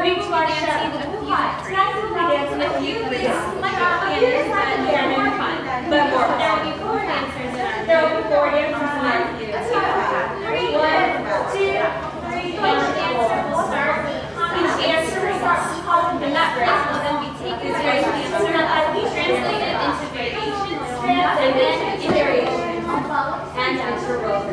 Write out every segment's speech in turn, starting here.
According to our show, tonight we'll be dancing a few things like our dancers that are more fun, but more fun. There will be four dancers in our group. 3, 1, 2, 3. Each dancer will start with calling the nut break. Will then be taken to a dancer, translated into variations, and then variations, and interwoven.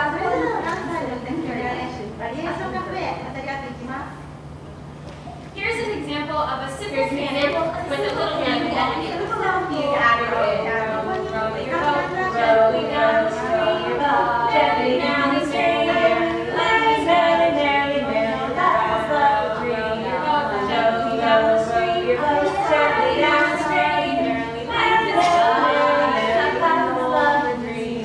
Here's an example of a simple cannon with a little hand ball. You add row your boat, row your boat, gently down the stream. Let's merrily, merrily, merrily, let's row your boat, gently down the stream. Gently down the stream. Merrily, merrily, let's love the dream.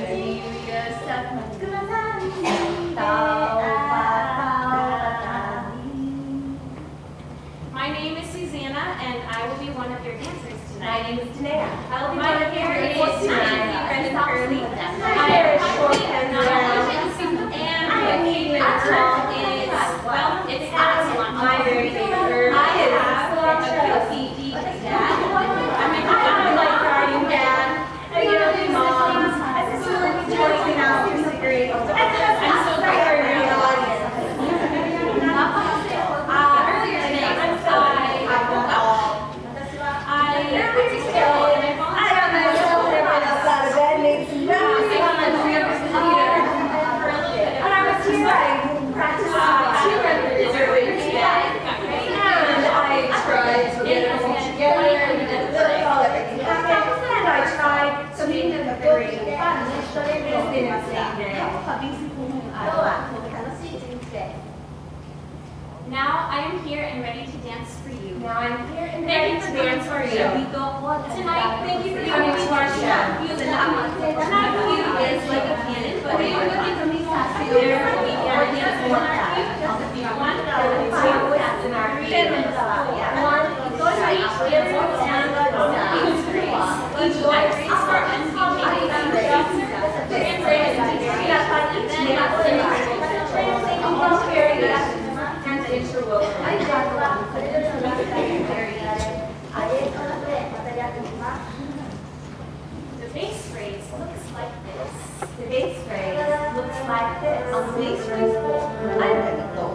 My name is Susanna, and I will be one of your dancers tonight. My name is Tanea. I will be one of your dancers tonight. Brendan Curley. I am short and round, and my favorite song is, well, it's Aslan. My very favorite. I have a cookie dad. I'm like guardian dad. I get all these moms. I just really enjoy now. You're so great. I'm so great for your audience. Now I am here and ready to dance for you. Thank you for dance for you. Tonight, thank you for coming to our show. Tonight you is like a cannon, but we are looking for me to there will be dance one, two, that's in our feet. One, go to each dance and each voice start and be the bass phrase looks like this. The bass phrase looks like this. On the bass phrase, I like it though.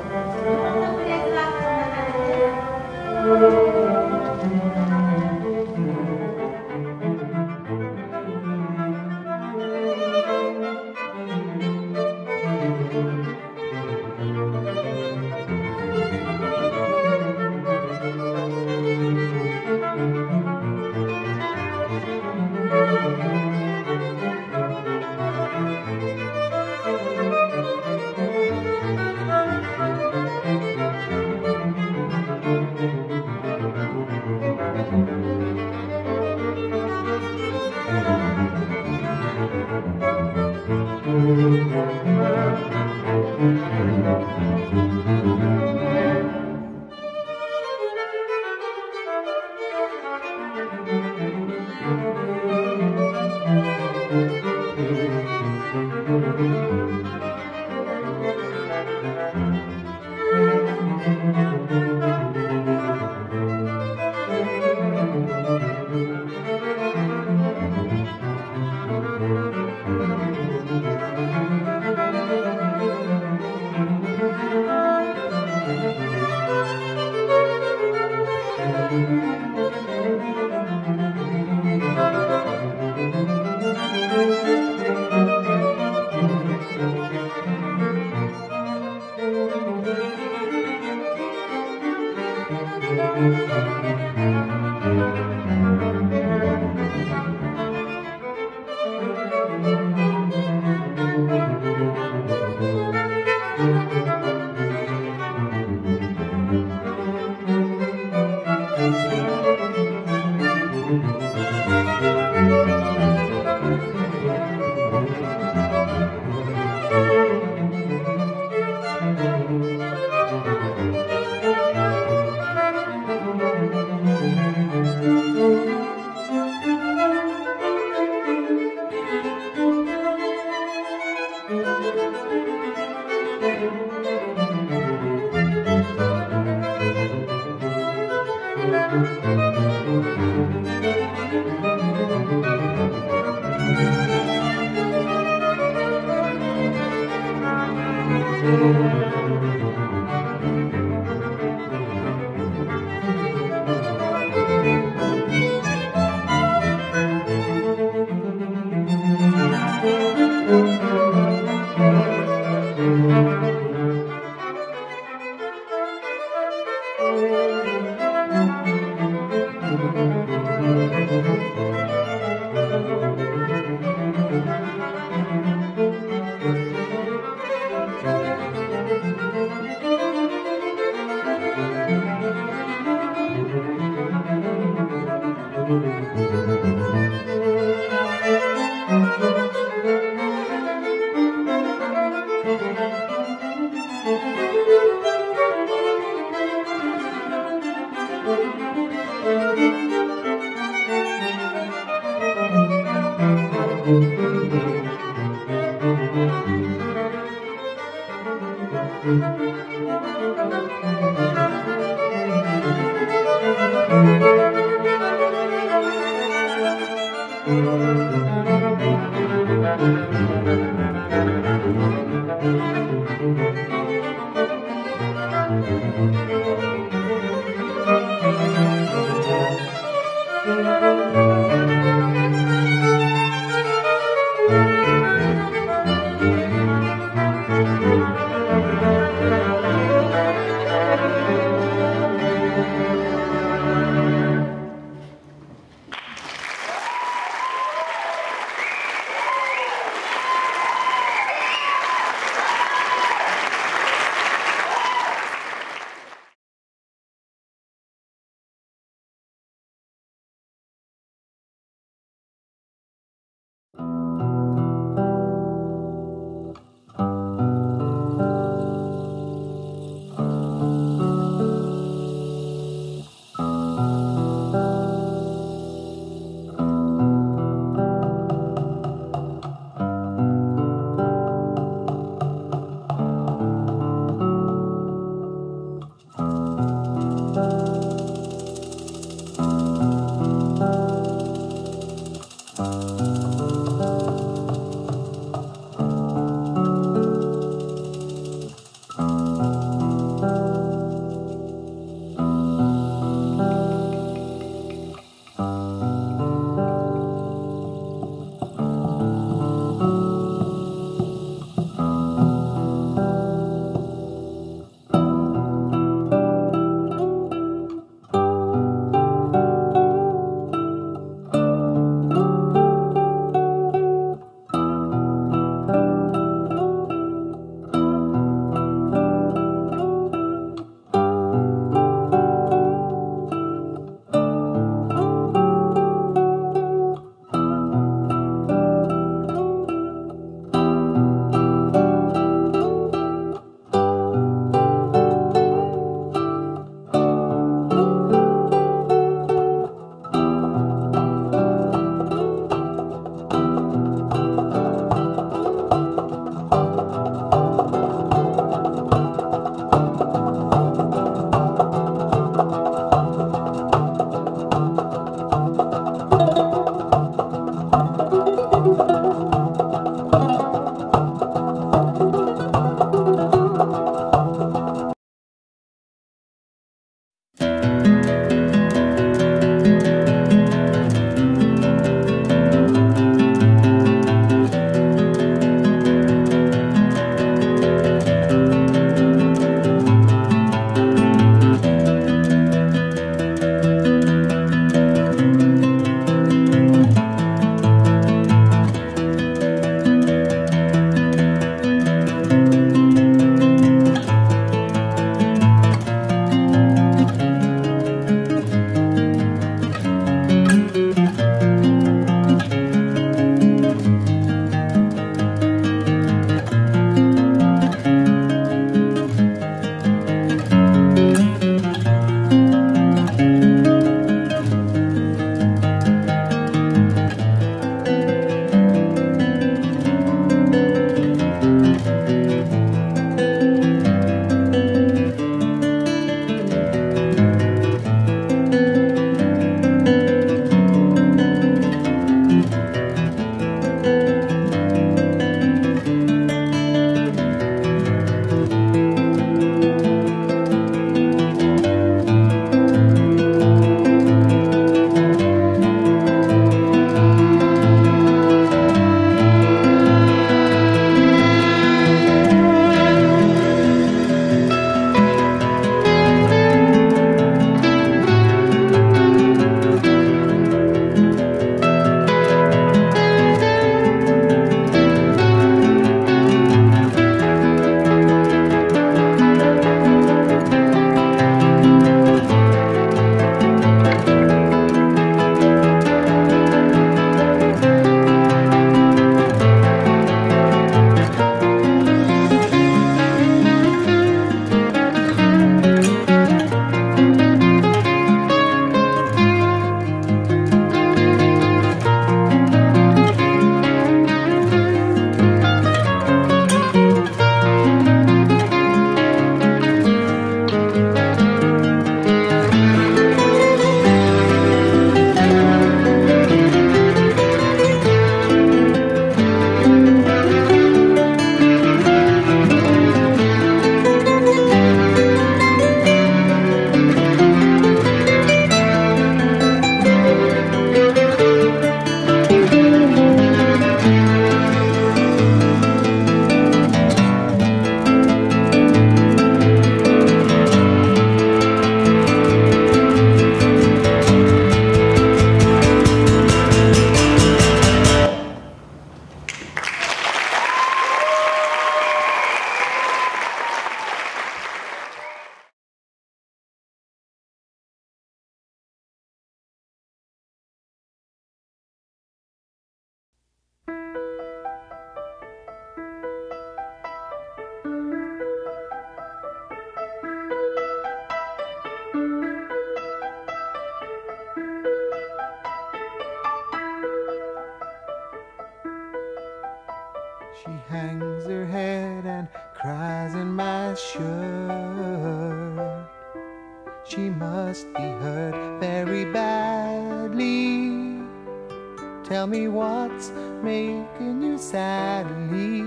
She hangs her head and cries in my shirt. She must be hurt very badly. Tell me what's making you sadly.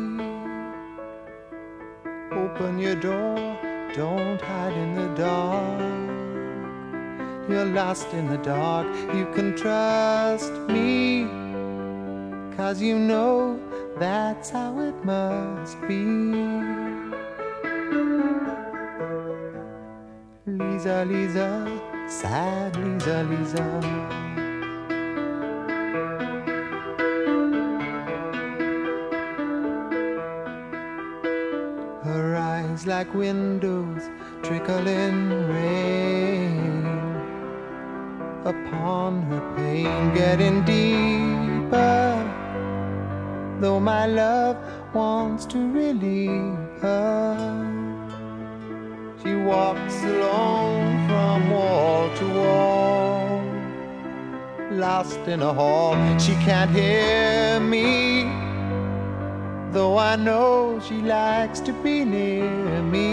Open your door, don't hide in the dark. You're lost in the dark, you can trust me, 'cause you know that's how it must be. Lisa, Lisa, sad Lisa, Lisa. Her eyes like windows, trickling rain upon her pain, getting deeper. Though my love wants to relieve her, she walks alone from wall to wall, lost in a hall. She can't hear me, though I know she likes to be near me.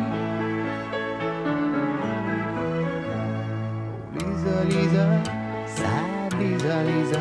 Oh, Lisa, Lisa, sad Lisa, Lisa.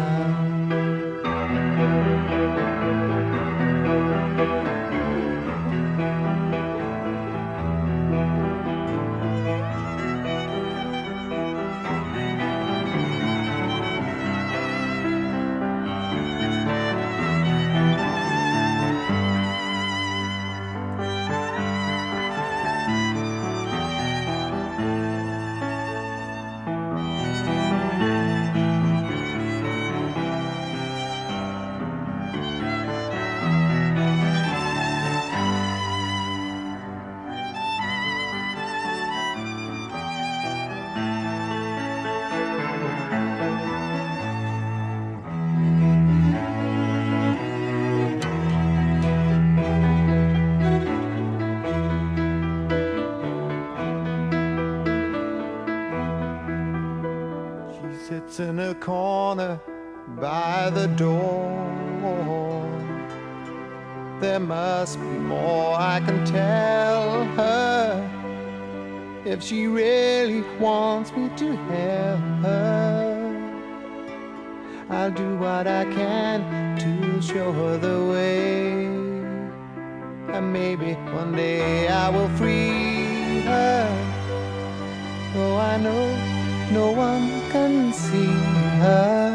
Sits in a corner by the door. There must be more I can tell her, if she really wants me to help her. I'll do what I can to show her the way, and maybe one day I will free her. Though I know no one can see her.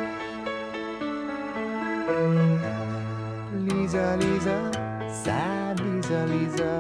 Lisa, Lisa, sad Lisa, Lisa.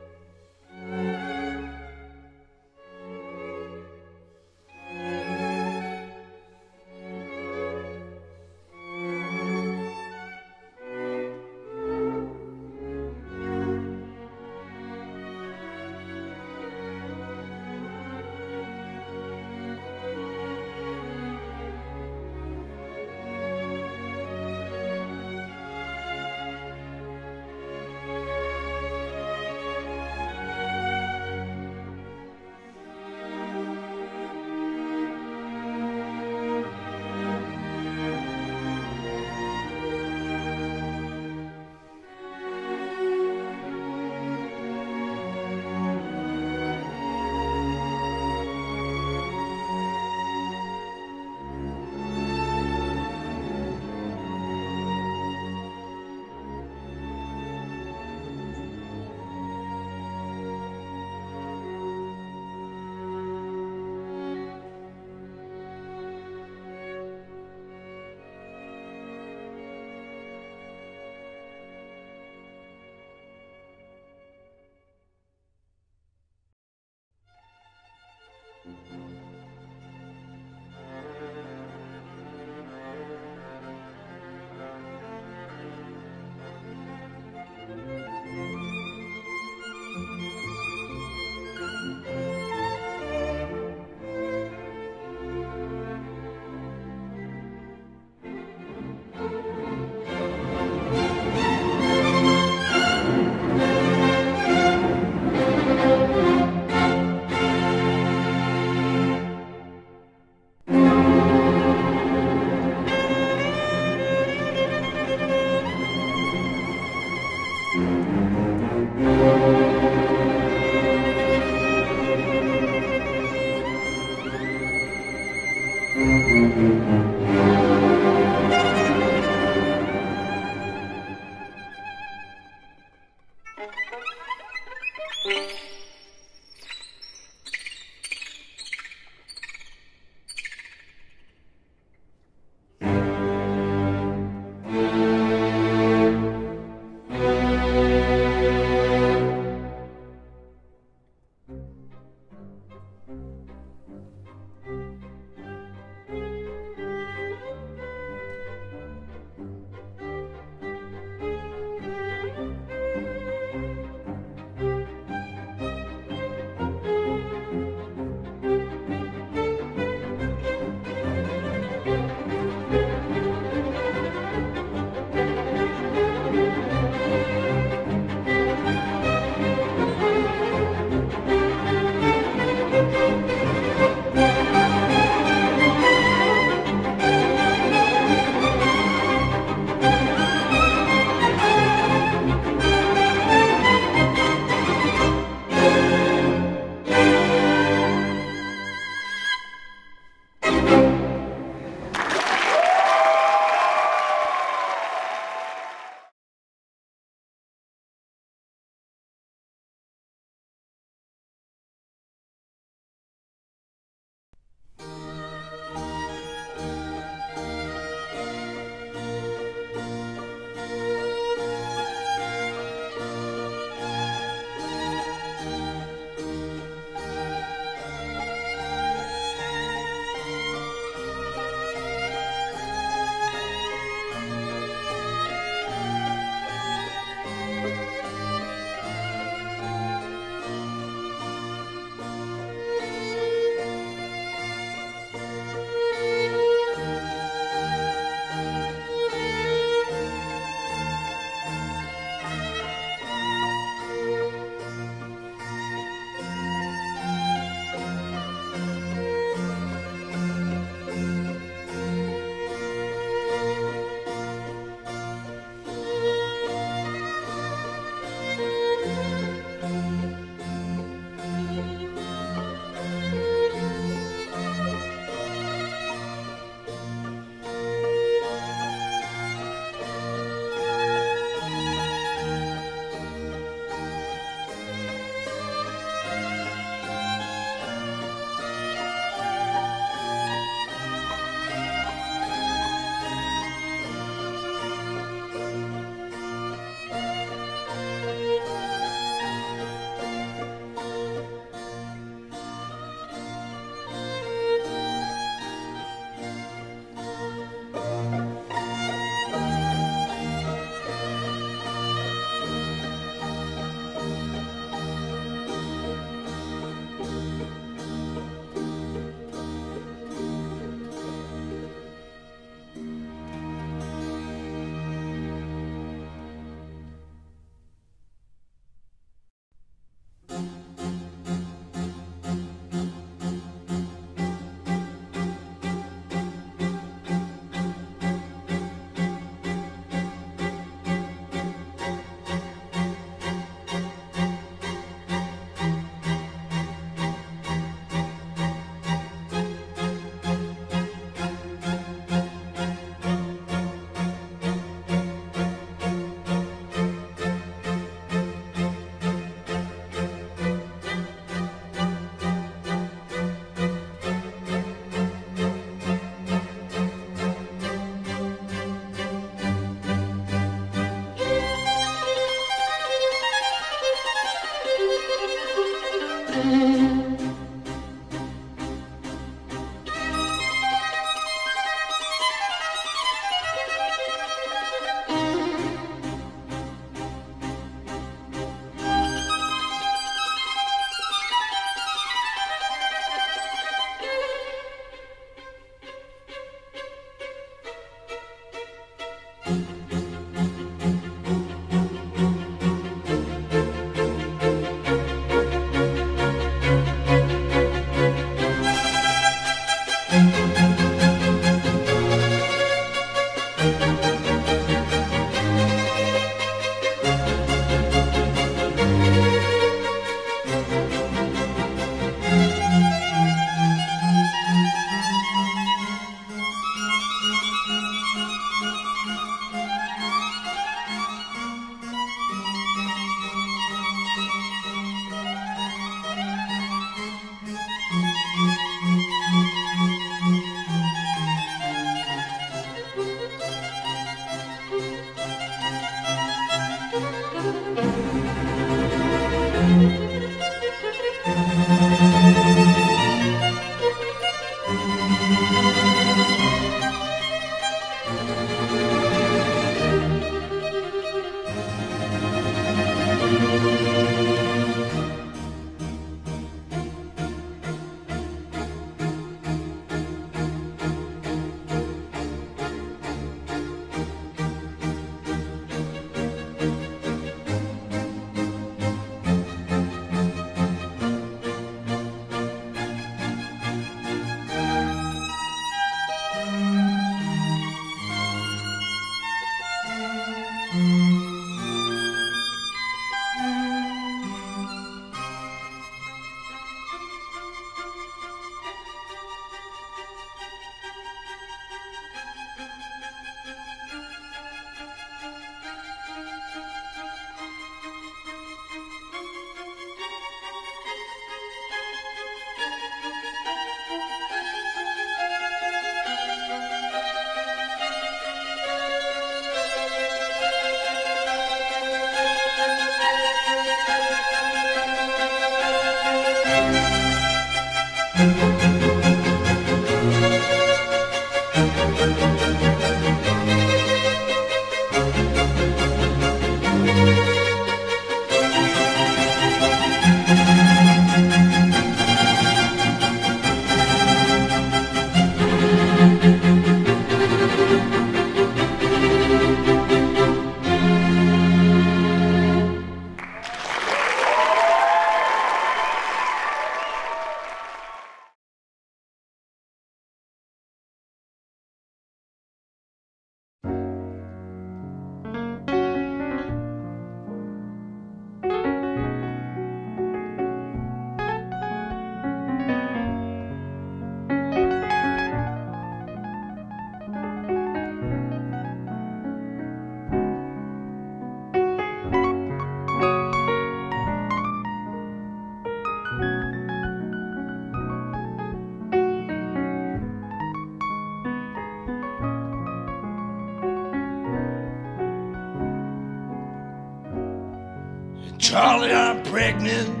Charlie, I'm pregnant,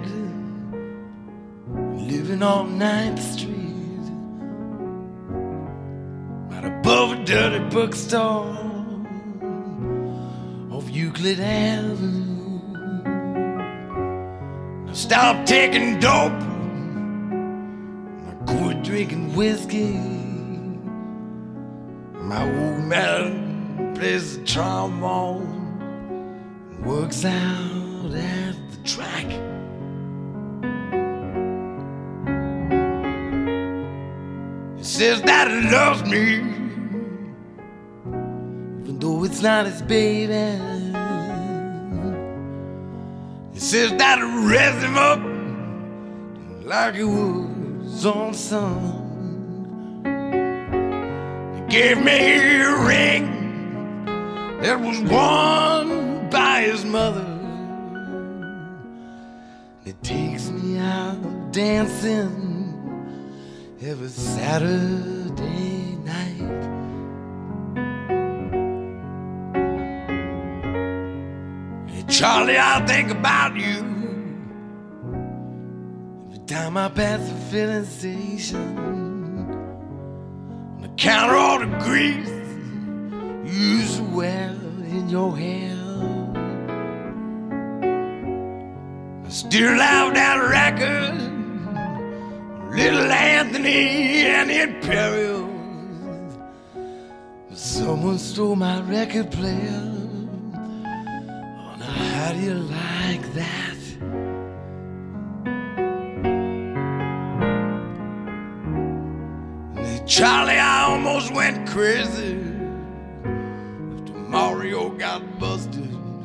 living on 9th Street, right above a dirty bookstore off Euclid Avenue. I stopped taking dope, I quit drinking whiskey. My old man plays the trombone, works out at the track. He says that he loves me, even though it's not his baby. He says that he raised him up like he was on son. He gave me a ring that was worn by his mother. It takes me out dancing every Saturday night. Hey Charlie, I think about you every time I pass the filling station. On the counter, all the grease you used to wear in your hair. I still have that record, Little Anthony and the Imperials. But someone stole my record player. Oh, now how do you like that? And then, Charlie, I almost went crazy after Mario got busted.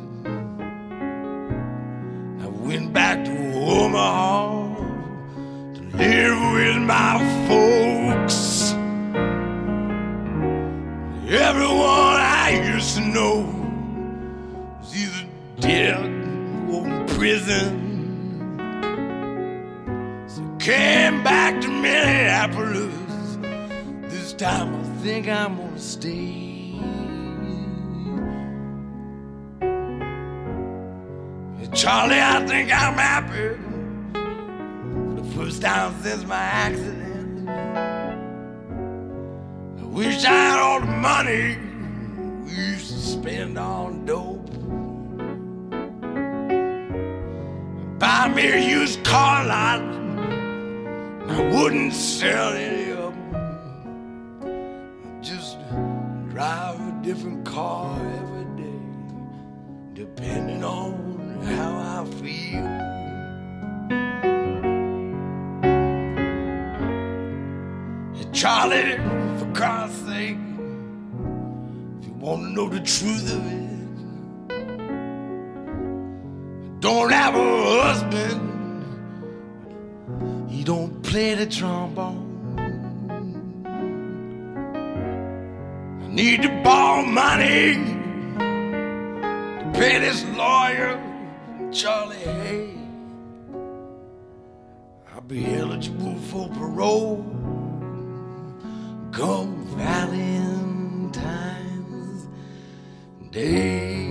I went back to Omaha to live with my folks. Everyone I used to know was either dead or in prison. So I came back to Minneapolis. This time I think I'm gonna stay. Charlie, I think I'm happy for the first time since my accident. I wish I had all the money we used to spend on dope. Buy me a used car lot, and I wouldn't sell any of them. I'd just drive a different car every day, depending on how I feel. Hey Charlie, for God's sake, if you want to know the truth of it, I don't have a husband, he don't play the trombone. I need to borrow money to pay this lawyer. Charlie, hey, I'll be eligible for parole come Valentine's Day.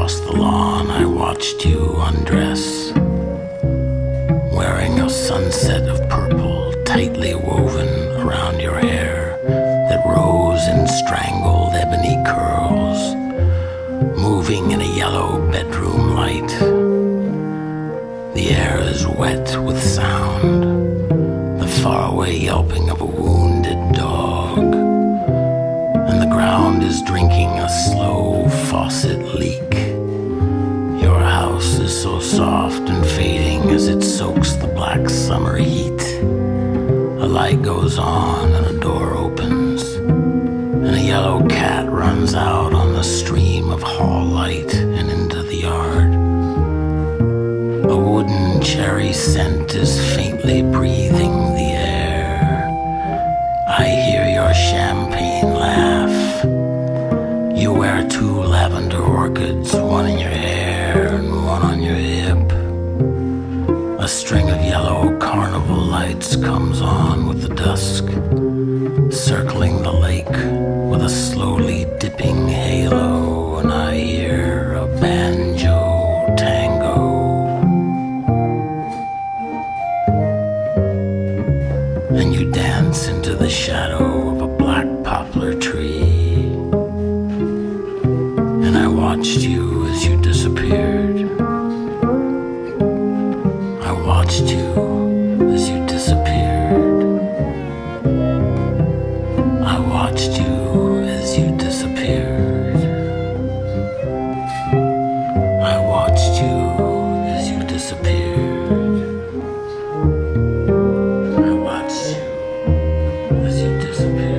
across the lawn, I watched you undress, wearing a sunset of purple tightly woven around your hair that rose in strangled ebony curls, moving in a yellow bedroom light. The air is wet with sound, the faraway yelping of a wounded dog, and the ground is drinking a slow faucet leak. Your house is so soft and fading as it soaks the black summer heat. A light goes on and a door opens, and a yellow cat runs out on the stream of hall light and into the yard. A wooden cherry scent is faintly breathing the air. I hear your champagne laugh. You wear 2 lavender orchids, one in your hair and one on your hip. A string of yellow carnival lights comes on with the dusk, circling the lake with a slowly dipping halo, and I hear a banjo tango. And you dance into the shadow of a black poplar tree, and I watched you as you disappeared. I watched you as you disappeared. I watched you as you disappeared. I watched you as you disappeared. I watched you as you disappeared.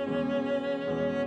Thank you.